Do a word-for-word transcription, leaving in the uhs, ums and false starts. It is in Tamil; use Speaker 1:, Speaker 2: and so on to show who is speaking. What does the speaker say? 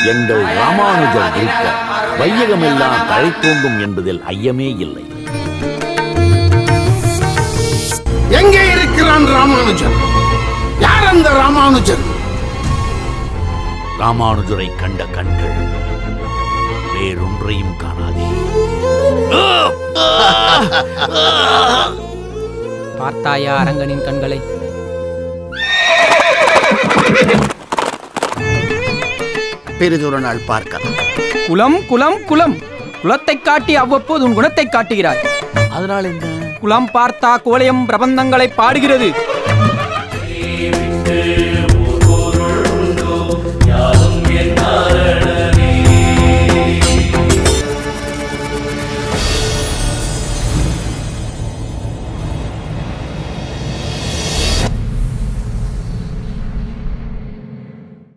Speaker 1: எங்கள் ராமானுஜர் இருக்க வையகமெல்லாம் தழை தோங்கும் என்பதில் ஐயமே இல்லை.
Speaker 2: எங்கே இருக்கிறான் ராமானுஜன்? யார் அந்த ராமானுஜன்?
Speaker 1: ராமானுஜரை கண்ட கண்கள் வேறொன்றையும் காணாதே.
Speaker 3: பார்த்தாயா அரங்கனின் கண்களை?
Speaker 4: பெரிதொரு நாள் பார்க்கலாம்.
Speaker 3: குலம் குலம் குலம் குலத்தை காட்டி அவ்வப்போது உன் குணத்தை காட்டுகிறாய்.
Speaker 1: அதனால் என்ன?
Speaker 3: குலம் பார்த்தா கோலயம் பிரபந்தங்களை பாடுகிறது.